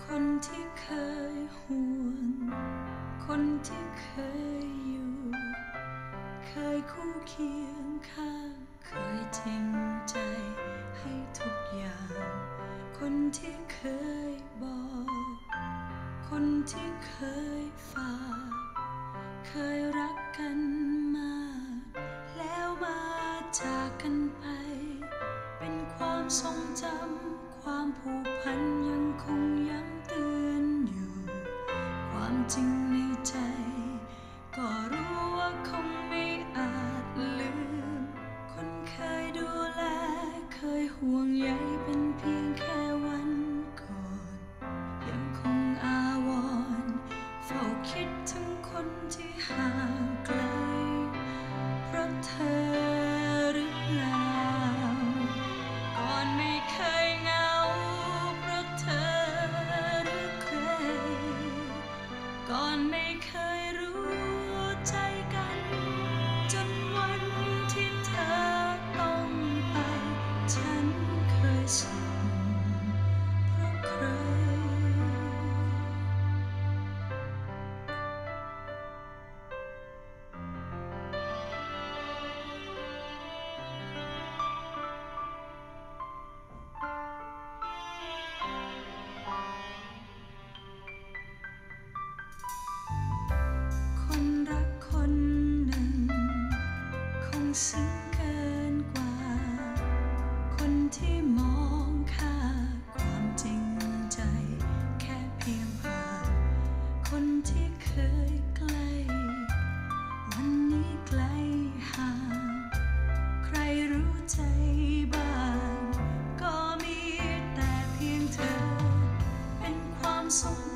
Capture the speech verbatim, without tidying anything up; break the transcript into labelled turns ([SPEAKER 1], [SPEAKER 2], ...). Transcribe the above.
[SPEAKER 1] คนที่เคยห่วงคนที่เคยอยู่เคยคู่เคียงข้างเคยจริงใจให้ทุกอย่างคนที่เคยบอกคนที่เคยฝากเคยรักกันมากแล้วมาจากกันไปเป็นความทรงจำความผูกพันยังคงย้ำเตือนอยู่ความจริงในใจก็รู้ว่าคงไม่อาจลืมคนเคยดูแลเคยห่วงใยเป็นเพียงแค่วันก่อนยังคงอาวรณ์เฝ้าคิดถึงคนที่ห่างไกลเพราะเธอหรือเปล่าก่อนไม่เคยเหงาเพราะเธอหรือใครก่อนไม่เคยรู้ใจกันจนวันที่เธอต้องไปฉันเคยสุขเพราะใครคนรักคนหนึ่งคงซึ้งเกินกว่าคนที่มองค่าความจริงใจแค่เพียงผ่านคนที่เคยใกล้วันนี้ไกลห่างใครรู้ใจบ้างก็มีแต่เพียงเธอเป็นความทรง